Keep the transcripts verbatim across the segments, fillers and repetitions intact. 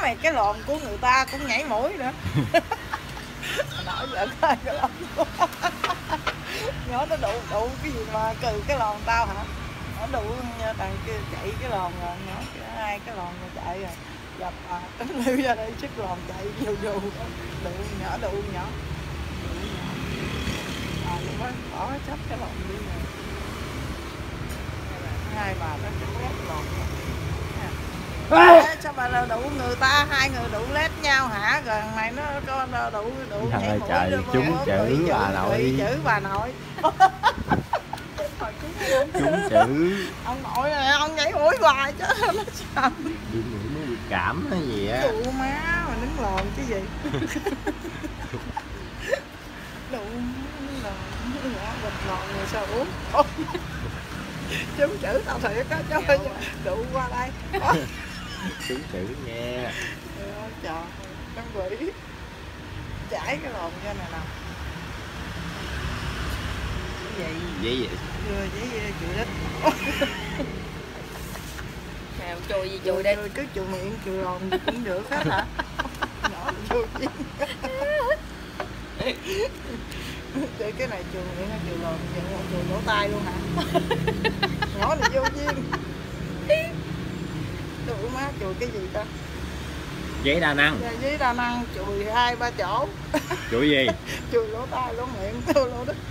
mày cái lòn của người ta cũng nhảy mũi nữa. Nói giỡn thôi cái lòn nhỏ nó đụng đụng cái gì mà cừ cái lòn tao hả? Nó đụng thằng kia chạy cái lòn rồi nhỏ hai cái lòn rồi chạy rồi dập à tính lưu ra đây sức lòn chạy dù dù đụng nhỏ đụng nhỏ à nhưng mà bỏ chấp cái lòn đi rồi hai bà nó cũng lét lòn à, sao bà là đụ người ta hai người đụ lét nhau hả rồi mày nó có đụ đụ trời trời trúng chữ bà nội chữ bà nội trúng chữ ông nội này ông nhảy mũi hoài chứ nó sao bị bị cảm hay gì á đụ má mà đứng lòn cái gì đụ lòn bình lòn rồi sao uống trúng chữ tao thiệt á chứ đụ qua đây trúng chữ nha trời con quỷ chảy cái lòn cho này nè cái gì vậy vậy vừa với chùi đít nào chùi gì chùi đây cứ chùi miệng chùi lòn cũng được hết hả nhỏ chùi gì để cái này chùi miệng hay chùi lòn chùi lỗ tai luôn hả nhỏ này vô duyên đủ má chùi cái gì ta giấy đa năng giấy đa năng chùi hai ba chỗ chùi gì chùi lỗ tai lỗ miệng lỗ lỗ đít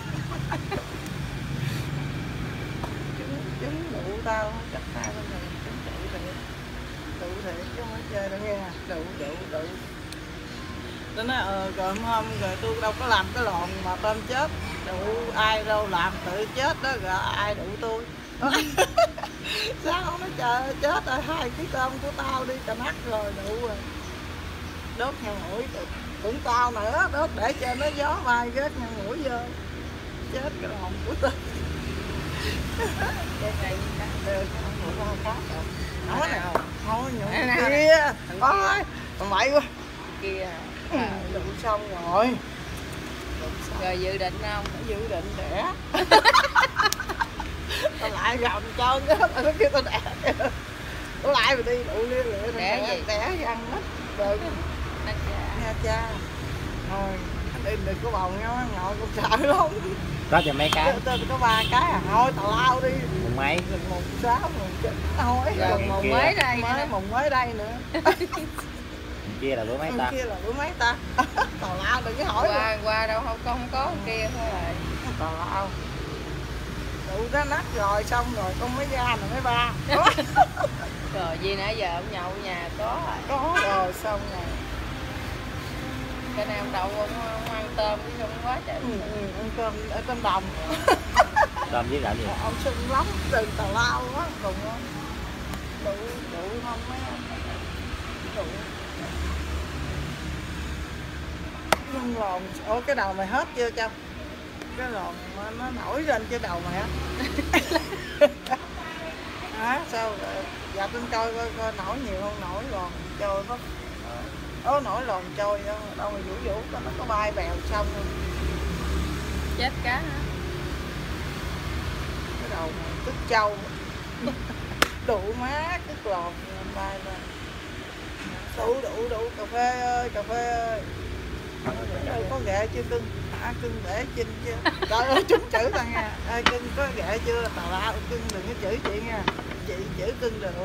chúng đủ tao chắc hai bên này chúng đủ thiệt đủ thiệt chứ không có chơi đâu nghe đủ đủ đủ tôi nói ờ rồi hôm rồi tôi đâu có làm cái lòn mà tôm chết đủ ai đâu làm tự chết đó rồi ai đủ tôi sao không nói trời chết rồi hai ký tôm của tao đi cả nát rồi đủ rồi đốt nhang mũi cũng tao nữa đốt để cho nó gió bay rớt nhang mũi vô chết cái lòn của tôi đây này được không có nói nào thôi nhủ kia thôi mày quá kia đủ xong rồi rồi dự định không dự định đẻ tao lại gầm cho nó tao kêu tao đẻ tao lại mà đi đủ liên lệ đẻ gì đẻ gì ăn hết rồi nha cha thôi anh im đừng có bầu nhau ngồi con sợ lắm có cho mấy cái tôi có ba cái à thôi tao lao đi mùng mấy mùng sáu mùng chín thôi rồi mùng mấy đây mới mùng mới đây nữa kia là bữa mấy ta kia là bữa mấy ta tào lao đừng có hỏi qua qua đâu không có không có kia thôi rồi tào lao đủ đó nát rồi xong rồi con mới ra rồi mới ba rồi gì nãy giờ ông nhậu nhà có rồi có rồi xong rồi cái này ông đậu ông, ông ăn tôm chứ không quá trời ừ, ừ, ăn cơm ở trong đồng tôm với gạo gì ông xinh lắm đừng tào lao quá cùng không đủ đủ không mấy đủ nhưng lòn ủa cái đầu mày hết chưa Trâm cái lòn nó nổi lên trên đầu mày á hả sao dập lên coi coi coi nổi nhiều không nổi lòn trôi có ố nổi lòn trôi đâu đâu mà vũ vũ nó có bay bèo xong luôn chết cá hả cái đầu mày tức trâu đủ má cái lòn bay lên đủ đủ đủ cà phê ơi cà phê ơi đâu có ghệ chưa cưng hả cưng để chinh chứ trời ơi trúng chữ ta nha ê cưng có ghệ chưa tào lao cưng đừng có chửi chị nha chị chửi cưng được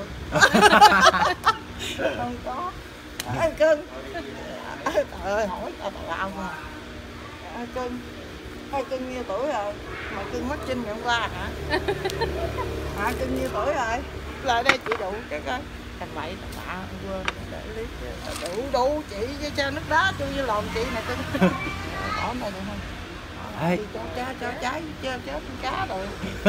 không có ê cưng trời ơi hỏi tao tào lao mà ê cưng ê cưng nhiêu tuổi rồi mà cưng mất chinh ngày hôm qua hả hả cưng nhiêu tuổi rồi lại đây chị đủ cái coi thằng bậy thằng bạ quên để lý đủ đủ chị với cha nước đá chui với lòn chị này cưng bỏ này được không Ê. cho cá cho trái chết chết cá rồi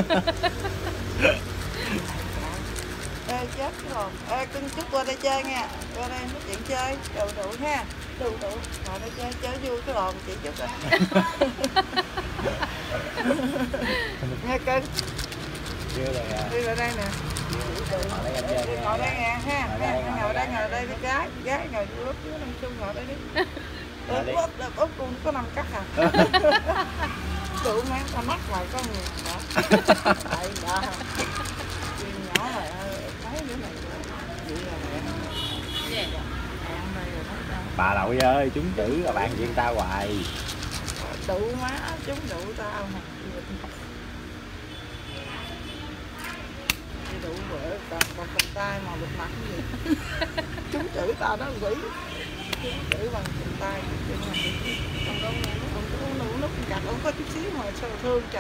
ê chết cái lòn ê cưng chút qua đây chơi nha qua đây nói chuyện chơi đủ đủ ha đủ đủ ngồi đây chơi chơi vui cái lòn chị chút coi nghe cưng đi vào đây nè ngồi đây nè ha ngồi đây ngồi đây đi gái gái ngồi lúc dưới năm chung ngồi đây đi úp úp úp con có năm cắt à tụi mang tao mắt ngoài có người đó tại đã nhỏ này mấy đứa này vậy là mẹ Bà nội ơi, trúng chữ là bạn viên tao hoài. Đủ má, chúng đủ tao nè. Đủ bữa còn còn cầm tay mà bịt mặt cái gì. Chúng chữ tao đó quỷ. Chúng chữ bằng cầm tay. Còn có còn có uống nước nước chặt không có chút xíu mà sao thương trời.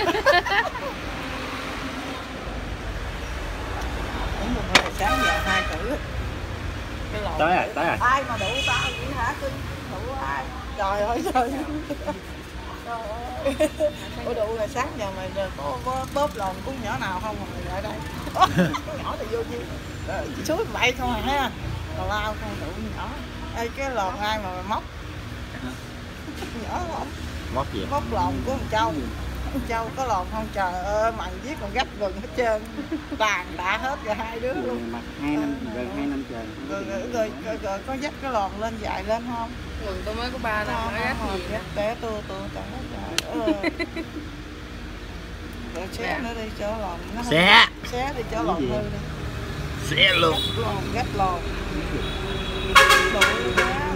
Đúng rồi, sáng giờ hai chữ. Cái lộn Tới rồi, tới rồi. Ai mà đủ tao vậy hả cưng? Đủ ai? Trời ơi trời. Trời ơi. Ủa đủ là sáng giờ mày có, có bóp lòn của nhỏ nào không mà mày lại đây? Nhỏ thì vô chi? Suối vậy không à ha? Tào lao không đủ nhỏ. Ê cái lòn ai mà mày móc? Nhỏ không? Móc gì? Móc lòn của thằng Châu. Thằng Châu có lòn không? Trời ơi mày viết còn gấp gần hết trơn. Tàn tạ hết rồi hai đứa luôn. Mặt hai năm gần hai năm trời. Rồi, rồi, rồi, rồi, rồi có dắt cái lòn lên dài lên không? Mừng tôi mới có ba năm mới gắt gì Dắt té tôi tôi chẳng có trời ơi. Rồi xé nữa đi cho lòn nó không- Xé. Xé đi cho lòn hư đi. Xé luôn. Gắt lòn gắt lòn. Đủ giá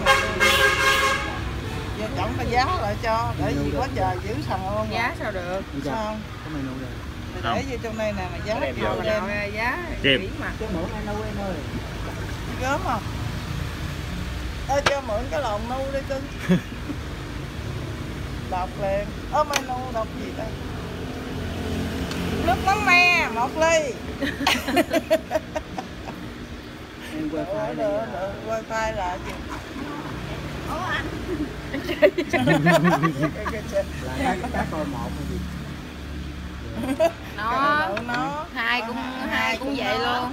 giờ chẳng có giá lại cho để gì quá trời giữ thằng không giá sao được. sao không? Có menu rồi. Mày để vô trong đây nè mà giá Đem vô vô đem Nào giá Kim. kỹ mà. Cho mẫu menu em ơi. gớm không? Ê cho mượn cái lòn nu đi cưng. Đọc liền. Ơ menu đọc gì đây? Nước mắm me một ly. Em Đỡ, wifi đỡ, này. đỡ, wifi là gì? Ủa anh. Là cá cá coi một hay gì? Nó nó hai cũng hai cũng vậy luôn.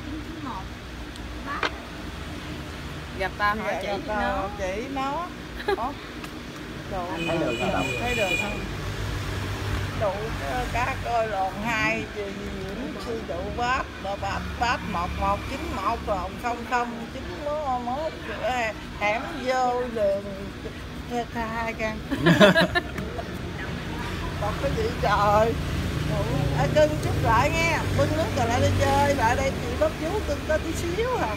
Gặp tao hỏi chị nó nó. chỉ nó. Ủa? Đồ, Anh thấy được không? thấy được không? Đủ cá coi lòn hai gì gì sư dụ bát bát bát bát một một chín một lòn không không chín mốt mốt hẻm vô đường hai căn. Còn cái gì trời. À, cưng chút lại nghe bưng nước rồi lại đi chơi lại đây chị bắp chú cưng có tí xíu à.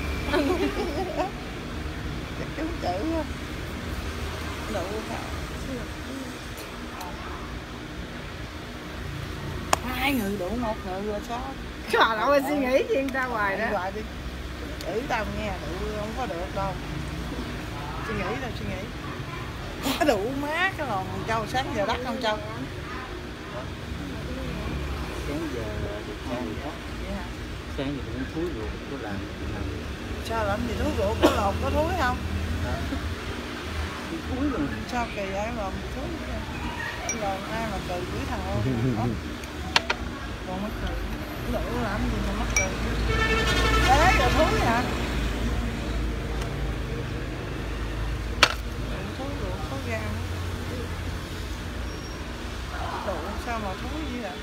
Chắc chú chữ đủ hả? Hai người đủ một người rồi sao? Trời ơi suy nghĩ gì người ta hoài đó. Hoài đi. Chữ tao nghe đủ không có được đâu. Suy nghĩ đâu suy nghĩ. Có đủ má cái lòn Châu sáng giờ đắt không Châu? Sáng giờ được hai gì đó. Vậy hả? Sáng giờ cũng thúi ruột có làm. Sao làm gì thúi rượu có lòn có thúi không? Thúi rồi. Sao kỳ vậy lòn thúi? Lòn ai mà cười với thằng ôn. Còn mắc cười. Đủ làm gì mà mắc cười. Đấy rồi thúi hả? Thúi rượu có gan. Đủ sao mà thúi vậy ạ?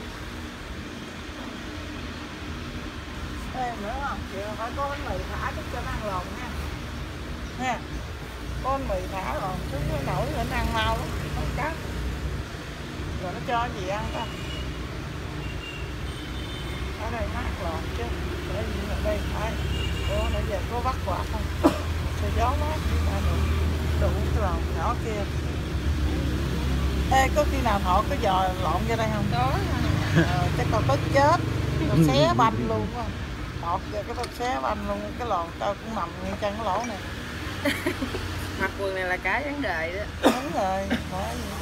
Thêm nữa không? Chị phải có bánh mì thả chút cho nó ăn lòn nha. Nha. Có bánh mì thả lòn chút nó nổi lên ăn mau lắm. Không cá. Rồi nó cho gì ăn ta? Ở đây mát lòn chứ. Để gì ở đây phải. Ủa nãy giờ có bắt quạt không? Sao gió mát chứ ta đủ. Đủ cái lòn nhỏ kia. Ê có khi nào Thọ có giò lộn vô đây không? Có. Ờ, chắc còn tức chết. Tao xé banh luôn quá. Một giờ cái tao xé banh luôn. Cái lòn tao cũng nằm ngay chân cái lỗ này. Mặc quần này là cái vấn đề đó. Đúng rồi. Phải vậy.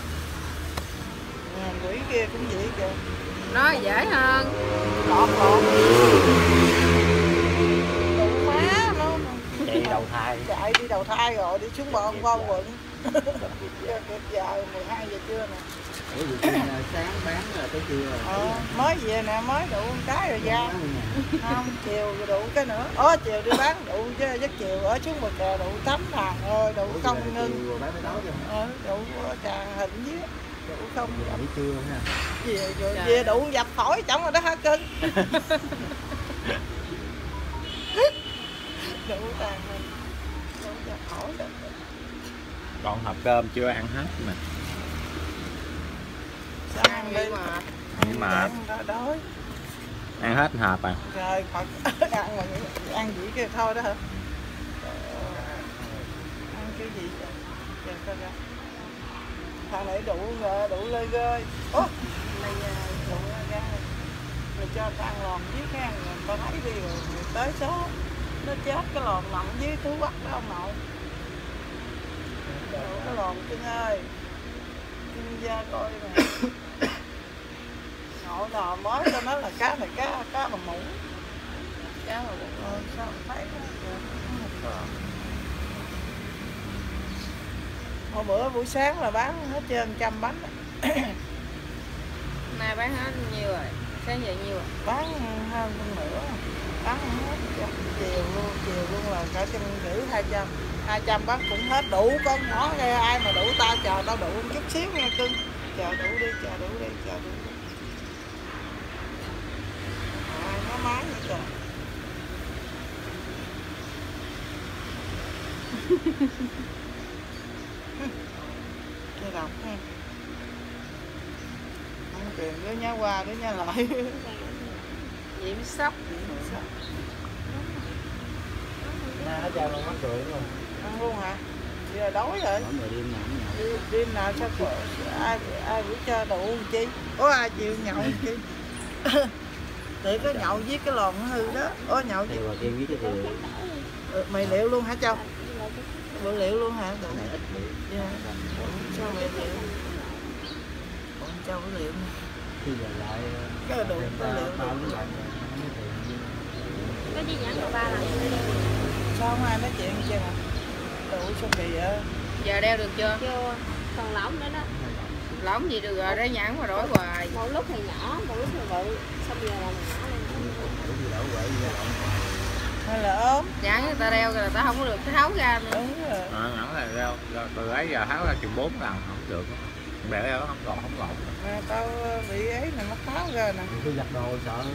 Nhà quỷ kia cũng vậy kìa. Nó dễ hơn. Lọt lọt. Đủ má nó. Chạy đầu thai. Chạy đi đầu thai rồi đi xuống bờ qua quận. Kịp giờ mười hai giờ trưa nè. Ủa vậy là sáng bán là tới trưa rồi. Ờ, mới về nè mới đủ một cái rồi ra. Không chiều rồi đủ cái nữa. Ồ chiều đi bán đủ chứ giấc chiều ở xuống bờ kè đủ tắm thằng ơi đủ không ngưng. Bán tới đó chứ. Ờ, đủ trà hình với đủ không Vậy buổi trưa ha. về rồi về đủ dập phổi chẳng rồi đó hả cưng. Đủ tàn hình đủ dập phổi đó. Còn hộp cơm chưa ăn hết mà. Sao ăn đi mà. Nhưng mà đói. ăn hết hộp à. Rồi Phật ăn mà ăn gì kia thôi đó hả? thằng này đủ rồi, đủ lơi rơi. Ủa, này đủ ra rồi cho ăn lòn dưới cái ăn người ta thấy đi rồi, rồi tới số nó chết cái lòn nằm dưới thú bắt đó ông nội. Đủ cái lòn Trinh ơi, Trinh ra coi nè. Nội nào mới cho nó là cá này cá cá bằng mũ. Cá mà bụng. Ờ, sao thấy nó hồi bữa buổi sáng là bán hết trên trăm bánh. Nay bán hết nhiêu rồi? Sáng giờ nhiêu rồi? Bán hơn phân nửa, bán hết chiều luôn, chiều luôn là cả trăm rưỡi hai trăm, hai trăm bán cũng hết đủ con nhỏ đây, ai mà đủ tao chờ tao đủ một chút xíu nha cưng, chờ đủ đi, chờ đủ đi, chờ đủ đi. À, nó máy vậy trời. Chơi đọc ha. Không tiền đứa nhá qua đứa nhá lại. Diễm sốc. Nè nó trao luôn mắc cười đúng không? Ăn luôn hả? Giờ đói rồi. Mỗi người đêm nào cũng nhậu. Đêm, đêm nào sao khổ, ai ai cũng cho đủ làm chi? Có ai chịu nhậu làm chi? Để có nhậu với cái lòn nó hư đó. Ủa nhậu Thì với... bà kêu với cái thì Ừ, mày liệu luôn hả Châu? Bữa liệu luôn hả? Được. này ít liệu. Dạ. Châu mày liệu. Ủa Châu bữa liệu nè. Khi giờ lại Cái là đủ thêm có ba liệu ba đủ. bốn lần rồi không có tiền. Có chi nhãn được ba lần. Sao không ai nói chuyện chứ hả? Đủ sao kỳ vậy? Giờ đeo được chưa? Chưa, còn lỏng nữa đó. Lỏng gì được rồi, đó nhãn mà đổi hoài. Một lúc thì nhỏ, một lúc thì bự. Xong giờ là nhỏ lên. Đủ gì đổ quậy gì lộn. Hay là ốm? Nhãn người ta đeo rồi ta không có được cái tháo ra nữa. Đúng rồi. À, nhẫn là rau từ ấy giờ tháo ra chừng bốn lần không được, để ra nó không gọt không gọt. Mà tao bị ấy nè, nó tháo ra nè. Tôi giặt đồ sợ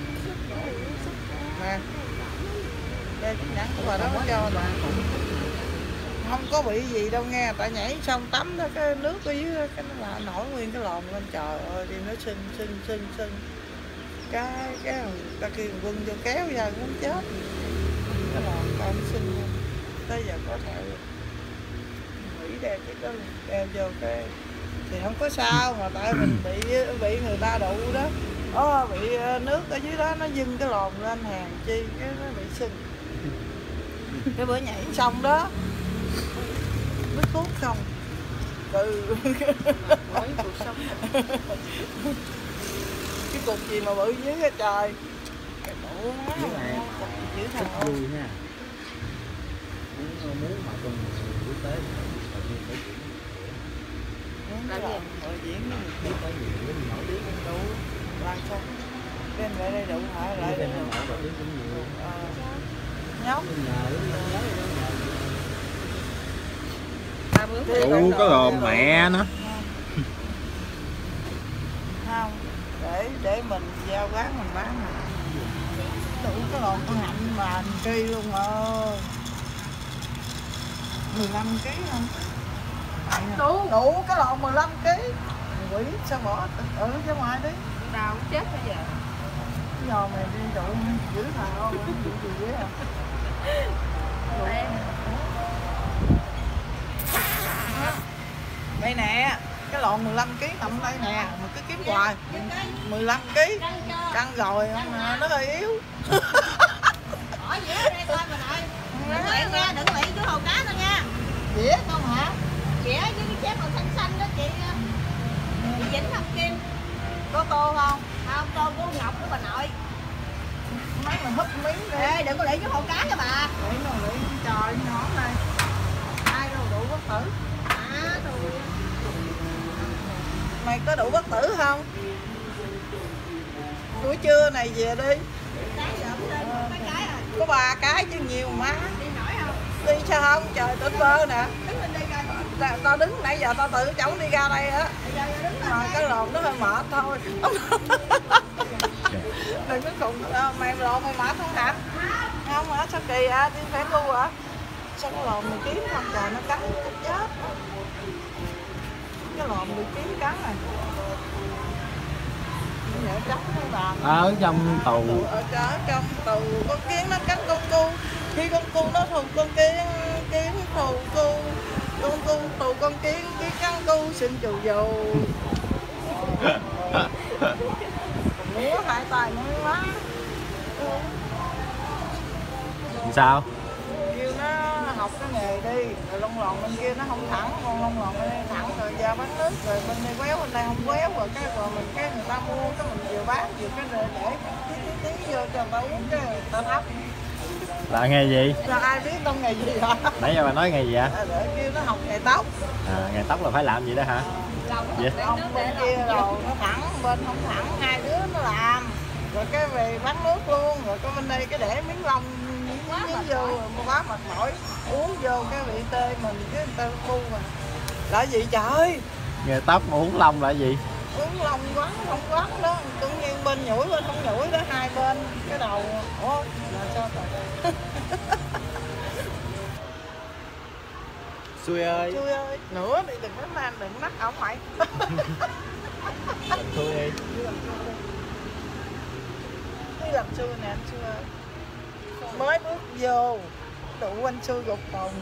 Nè. Đây nhãn của bà đó nó cho nè. Không có bị gì đâu nghe, tại nhảy xong tắm đó cái nước ở dưới đó, cái nó là nổi nguyên cái lòn lên, trời ơi đi nó sưng sưng sưng sưng. Cái cái ta kêu quân vô kéo ra cũng chết. Cái lòn tao nó sưng luôn. Tới giờ có thẹo. Nghĩ đeo cái đó đeo vô cái thì không có sao, mà tại mình bị bị người ta đụ đó. Ó, bị nước ở dưới đó nó dưng cái lòn lên hàng chi cái nó bị sưng. Cái bữa nhảy xong đó nước thuốc không từ Mỗi cuộc sống. cái cục gì mà bự dưới cái trời cái đủ má cái này cục gì dữ thích thằng vui nha. Muốn muốn mà con quốc tế đầu tiên phải chuyển muốn Làm làm gì? hội diễn biết có nhiều cái gì nổi tiếng đủ làm sao bên lại đây đủ hả lại đây bên đủ nổi nổi tiếng cũng nhiều. Ờ, nhóc Bên nhà ở bên nhớ rồi đó. Ta mướn Đi. đi. Đủ có lồn mẹ nó. không để để mình giao quán mình bán mà đủ cái lon con hạnh mà kỳ luôn ơi mười lăm ký không đủ đủ cái lon mười lăm ký quỷ sao bỏ ở ra ngoài đi Đau cũng chết bây giờ. cái giò mày đi đủ dữ thằng không gì gì dữ à Em. đây nè cái lon mười lăm ký nằm đây nè mà cứ kiếm hoài mười lăm ký căng rồi mà nó hơi yếu Bỏ dĩa ở đây coi bà nội. Đừng luyện nha, đừng luyện chú hồ cá đâu nha. dĩa không hả Dĩa với cái chép màu xanh xanh đó chị. Chị Vĩnh Ngọc Kim. có tô không Không, tô của Ngọc của bà nội. mấy mà húp miếng đi Ê, đừng có luyện chú hồ cá nha bà. để nó luyện trời nhỏ này ai đâu đủ bất tử À, rồi. mày có đủ bất tử không buổi trưa này về đi Cái giờ mới lên một cái cái à. có ba cái chứ nhiều má Đi nổi không? đi sao không trời tỉnh bơ nè Đứng lên đi coi. tao, tao đứng nãy giờ tao tự chổng đi ra đây á Bây giờ đứng lên mà đây. cái lồn nó hơi mệt thôi đừng có cùng à, mày lồn mày mệt không hả không hả sao kỳ hả đi phải ngu hả sao cái lồn mày kiếm không trời nó cắn nó chết cái lồn bị kiếm cắn này nhỡ trắng nó làm Ở trong tù ở ở trong tù con kiến nó cắn con cu khi con cu nó thù con kiến kiến thù cu con cu thù con kiến kiến cắn cu xin chù dù. Múa hai tay múa quá. Sao? Kêu nó học cái nghề đi, rồi lông lòn bên kia nó không thẳng, con lông lòn bên đây thẳng, rồi ra bán nước, rồi bên đây quéo, bên đây không quéo, rồi cái rồi mình cái người ta mua cái mình vừa bán vừa cái để để tí tí tí vô cho người ta uống cái người ta thắp. Là nghề gì? Sao ai biết tông nghề gì hả? Nãy giờ bà nói nghề gì vậy? À, để kêu nó học nghề tóc. À, nghề tóc là phải làm gì đó hả? Vậy? Ông bên kia rồi nó thẳng, bên không thẳng, hai đứa nó làm. Rồi cái về bán nước luôn, rồi cái bên đây cái để miếng lông miếng, miếng vô quá mệt mỏi, uống vô cái bị tê mình cái người ta bu mà. Là gì trời? Nghề tóc mà uống lông là gì? Uống lông quắn không quắn đó, tự nhiên bên nhủi bên không nhủi đó, hai bên cái đầu. Ủa là sao trời? Xui ơi. Xui ơi, nữa đi đừng có nam đừng nắc ổng mày. Làm xui đi. Đi làm xui nè anh xui ơi. Mới bước vô đủ anh xui gục phòng.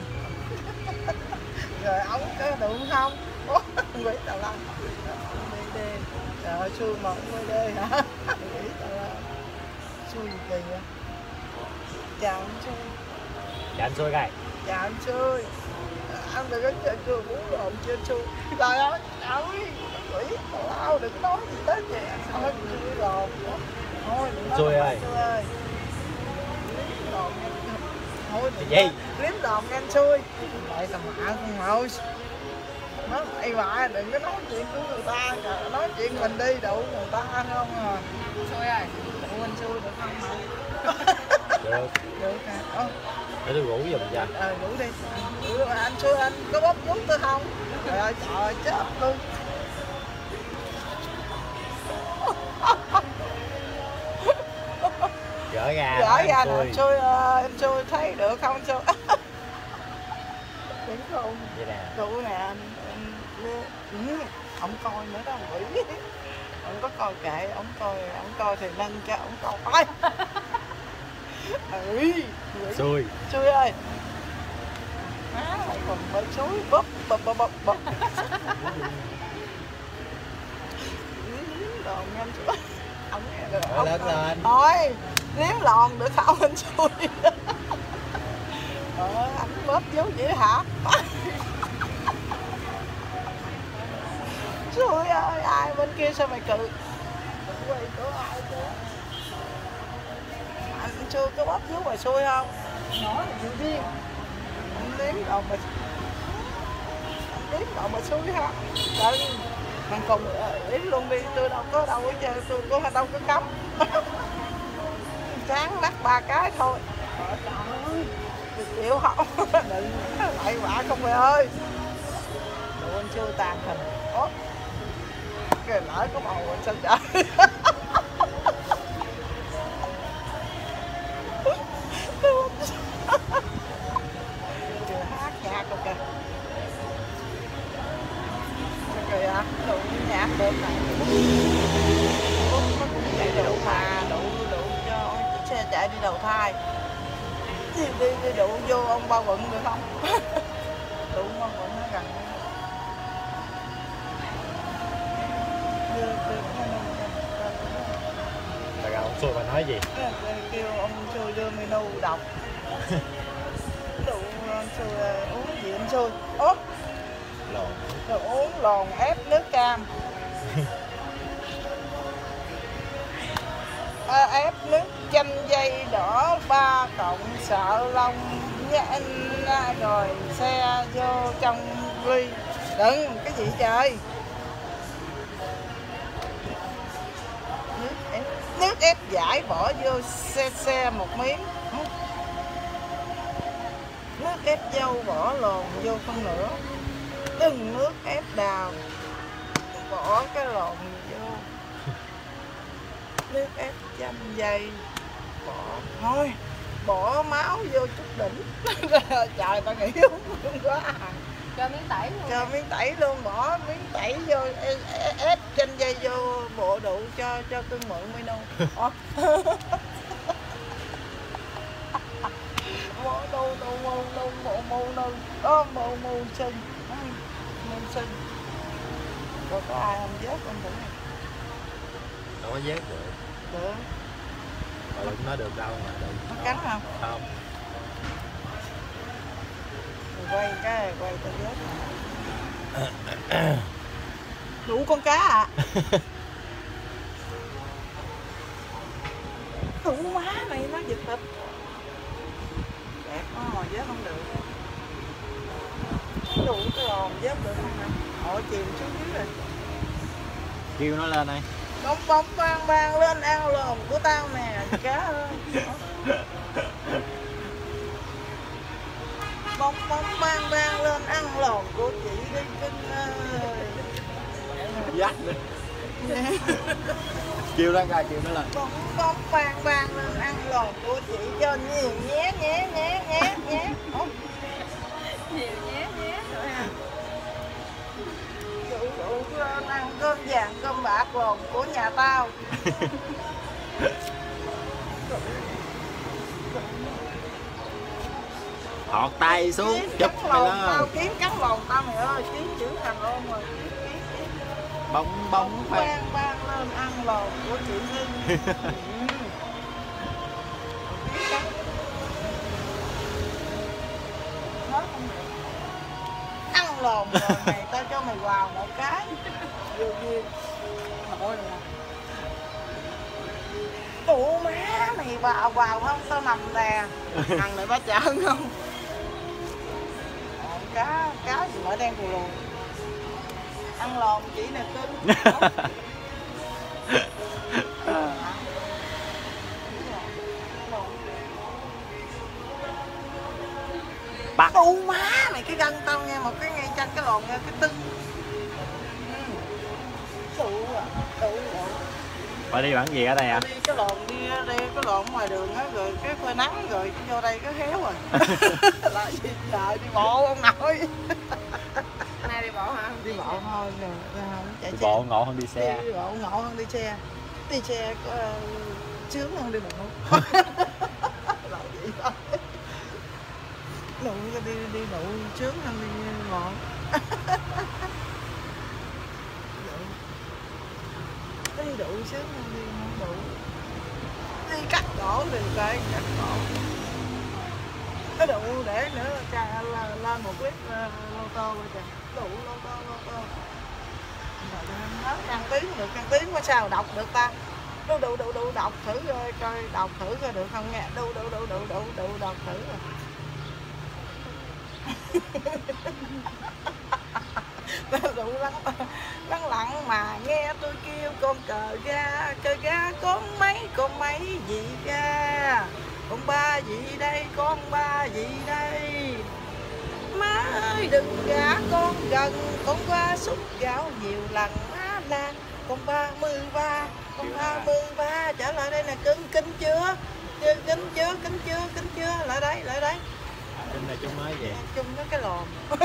Rồi ổng có đủ không? Quỷ tà lăng. Đi đi. Trời ơi xui mà ông mới đê hả? Quỷ tà lăng. Xui gì kỳ vậy? Chào anh xui. Dạ anh xui coi. Chào anh xui. Anh đừng có chơi cười muốn lộn chơi xui. Trời ơi, trời ơi. Quỷ tà lao đừng có nói gì tới vậy. Sao hết xui lộn nữa. Thôi đừng nói Xui là ơi. xui ơi. Liếm đòn nghe. Thôi đừng Gì? nói. Liếm đòn nghe anh xui. Lại tầm mạ con ơi. Nó ây bà đừng có nói chuyện của người ta, trời, nói chuyện mình đi đủ người ta không à. Xui rồi. Đủ anh xui được không hả? Được. Được hả? Ơ, Để tôi ngủ giùm cho. ờ đủ đi. Đủ, anh xui anh có bóp vuốt tôi không? Trời ơi trời ơi chết luôn. Gỡ ra. Gỡ ra nè xui. anh xui ơi, anh xui thấy được không anh xui? Đúng không? Vậy nè. Đủ nè anh. anh ừ, ông coi nữa đó quỷ. Ông có coi kệ, ông coi, ông coi thì nâng cho ông coi. Ừ, Xui. xui ơi. Má mày còn bên suối bóp bóp bóp bóp bóp. Đòn nhanh xui. Ông nghe được Thôi không? lớn lên. Thôi, liếm lòn được không anh xui? Ờ, anh bóp dấu vậy hả? Xui ơi, ai bên kia sao mày cự? Quay của ai chứ? Anh chưa có bóp vú mày xui không? Nói là chịu điên. Anh liếm đầu mày. Anh liếm đầu mày xui không? Trời, mình cùng liếm luôn đi, tôi đâu có đâu hết trơn, tôi có đâu có cấm. Sáng lắc ba cái thôi. Trời ơi, tôi chịu không? Đừng lại bả không mày ơi. Đồ anh chưa tàn hình. Ủa? Cái lỡ có bầu anh sao trời? Chưa hát nhạc rồi kìa. Sao kìa? Đủ nhạc được này. Nó cũng chạy đủ mà, đủ đủ cho chiếc xe chạy đi đầu thai. Đi đi, đi đủ vô ông bao bận được không? Đủ bao bận nó gần. Là ông xui bà nói gì? Kêu ông xui đưa menu đọc. Đủ anh xui uống gì anh xui? Ố, Lộn. rồi uống lòn ép nước cam. À, ép nước chanh dây đỏ ba cộng sợ lông nhanh rồi xe vô trong ly. Đừng, cái gì trời? Nước ép, nước ép giải bỏ vô xe xe một miếng. Nước ép dâu bỏ lòn vô phân nửa. Đừng nước ép đào bỏ cái lòn vô. Nước ép chanh dây bỏ thôi, bỏ máu vô chút đỉnh. Trời tao nghĩ uống luôn quá à. Cho miếng tẩy luôn. Cho miếng tẩy luôn, bỏ miếng tẩy vô, ép chanh dây vô bộ đụ cho cho cưng mượn menu. Mô đô đô mô đô mô mô đô đó mô mô sinh mô sinh Có có ai không vớt con thử này? Đâu có vớt được. Được. Mà đừng nói được đâu mà đừng. Nó cắn không? Không. Rồi quay cái quay tao vớt. Đủ con cá à? Đủ má mày nó giật thịt. Đẹp quá mà vớt không được. Đủ cái lòn vớt được không nè? Họ chìm xuống dưới rồi. Kêu nó lên đây. Bóng bóng bang bang lên ăn lồn của tao nè, cá ơi. Bóng bóng bang bang lên ăn lồn của chị đi cưng ơi. Dắt lên. Kêu nó ra, kêu nó lên. Bóng bóng bang bang lên ăn lồn của chị cho nhiều nhé nhé nhé nhé nhé. Nhiều nhé nhé rồi ha. Đủ đủ lên ăn cơm vàng cơm bạc lồn của nhà tao. Thọt tay xuống, Kiếm chụp cắn mày lồn tao, lên. kiếm cắn lồn tao mày ơi, kiếm chữ thằng ôn rồi. Kiếm, kiếm, kiếm. Bóng bóng khoan. Bang bang lên ăn lồn của chị Hưng. Hết không được. Ăn lồn rồi mày, tao cho mày vào một cái. Vừa vừa. Nội nè. Tụ má mày vào vào không tao nằm nè. Thằng này ba chợ không? Còn cá cá gì mà đen thù lùi. Ăn lồn chỉ nè cưng. Bắt. Tụ má mày cái gân tao nghe một cái ngay chân cái lồn nghe cái tưng. Tụ à, tụ à. Bà đi bản gì ở đây à? Đi cái lồn đi đây cái lồn ngoài đường á rồi cái phơi nắng rồi vô đây cái héo rồi. Lại gì trời đi bộ ông nội. Nay đi bộ hả? Đi bộ thôi rồi không chạy Đi xe. bộ ngộ hơn đi xe. Đi bộ ngộ hơn đi xe. Đi xe có uh, sướng hơn đi bộ. Lại vậy thôi. Nụ đi đi nụ sướng hơn đi ngọn. Đi đủ sướng hơn đi không đủ. Đi cắt cổ thì cái cắt cổ. Cái đủ để nữa cha lên một clip lô tô rồi kìa. Đủ lô tô lô tô. Nói ăn tiếng được, ăn tiếng mà sao đọc được ta. Đủ đủ đủ đủ đọc thử coi coi đọc thử coi được không nghe. Đủ đủ đủ đủ đủ đủ đọc thử rồi. Đủ lắng lắng lặng mà nghe tôi kêu con cờ ga cờ ga con mấy con mấy gì ga con ba gì đây con ba gì đây má ơi đừng gả con gần con qua xúc gạo nhiều lần má lan con ba mươi ba con ba mươi ba trở lại đây nè cưng kinh chưa kinh chưa kinh chưa kinh chưa lại đây lại đây Kinh này chung nói gì? chung nó cái lồn.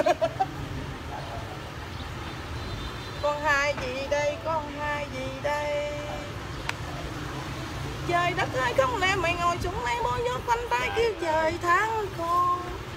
Con hai gì đây con hai gì đây trời đất ơi không lẽ mày ngồi xuống mấy bố nhốt quanh tay kêu trời tháng con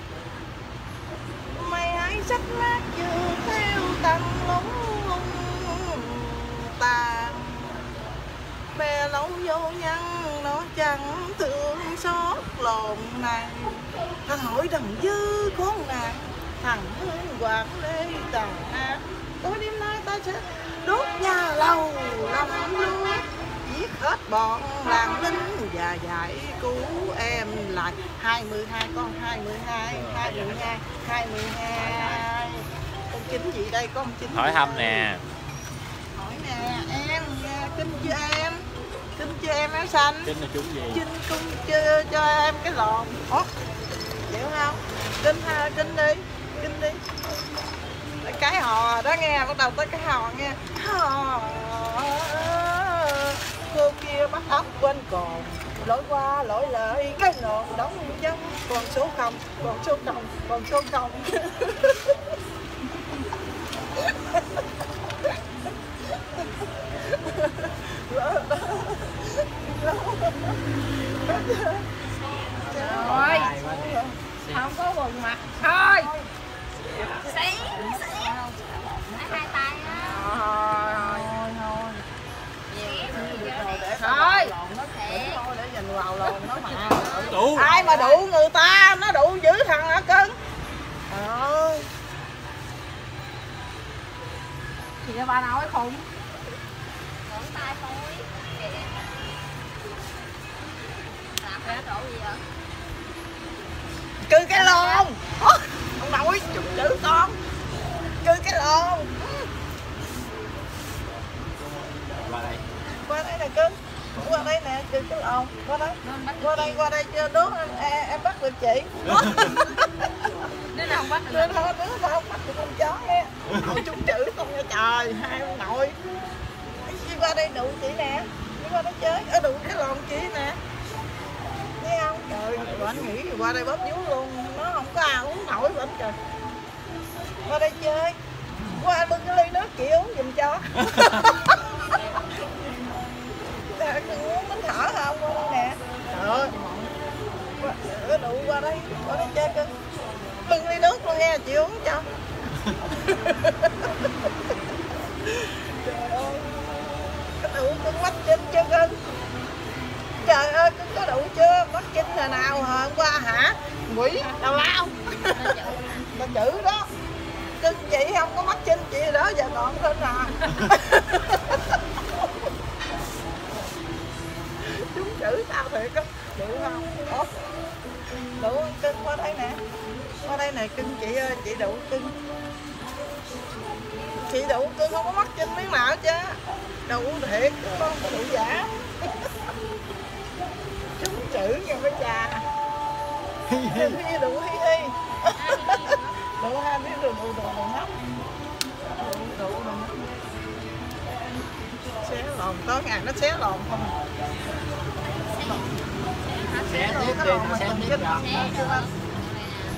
mày hãy xách nát vừa theo tầng lúng lung tàn bè lâu vô nhân nó chẳng thương xót lồn này thằng hỏi đằng dư con nàng thằng hương quảng lê tàn ác tối đêm nay ta sẽ đốt nhà lầu lòng luôn giết hết bọn làng lính và giải cứu em lại hai mươi hai con hai mươi hai hai mươi hai hai mươi hai con chính gì đây con chính Hỏi thăm nè. hỏi nè em kinh chưa em kinh chưa em áo xanh Kinh là chúng gì? kinh cung chưa cho em cái lòn ủa chịu không kinh ha kinh đi kinh đi cái hò đó nghe bắt đầu tới cái hò nghe hò cô kia bắt ốc quên còn lỗi qua lỗi lại cái nộn đóng dấu còn số không còn số không còn số không Rồi không có quần mặt thôi xí xí hai tay á. Trời đủ người ta, nó đủ dữ thằng hả cưng. Trời ơi. Chị cho ba nói khùng. Ngón tay thôi. Làm cái độ gì vậy? Cư cái lon. Ông nội chụp chữ con. Cư cái lon. Qua đây. Qua đây nè cưng. Qua đây nè, cư cái lon. Qua đây. Qua đây, qua đây cho đứa em, em bắt được chị. Đứa nào không bắt được. Đứa nào, đứa nào không bắt được con chó nghe. Nội chung chữ không nha trời, hai ông nội. Đi qua đây đụ chị nè. Đi qua đây chơi, ở đụ cái lon chị nè. Thấy không? Trời, anh nghĩ qua đây bóp vú luôn, nó không có ai uống nổi bánh trời. Qua đây chơi. Qua bưng cái ly nước chị uống giùm cho. Nè, đừng uống bánh thở không? Qua đây nè. Trời ơi. Qua, đụ qua đây, qua đây chơi cưng. Bưng ly nước luôn nghe, chị uống cho. Trời ơi. Cái đủ cưng mắt trên chưa cưng. Trời ơi, cưng có đủ chưa? Mắt chinh là nào hả? Hôm qua hả? Quỷ, tào lao. Là chữ đó. Cưng chị không có mắt chinh, chị đó giờ còn hơn à. Chúng chữ sao thiệt á. Chữ không? Ủa? Đủ cưng qua đây nè. Qua đây nè cưng chị ơi, chị đủ cưng. Chị đủ cưng không có mắt chinh miếng nào chứ. Đủ thiệt, không có đủ giả. Chúng chữ nha mấy cha. Hi đủ hi hi. Đủ hai miếng đủ đủ đủ đủ hấp. Đủ đủ đủ hấp. Xé lòn tối ngày nó xé lòn không. Xé tiếp đi, nó xé tiếp rồi.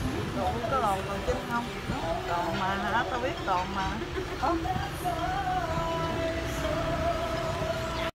Đủ có lòn còn chín không? Còn mà hả? Tao biết còn mà. Ủa?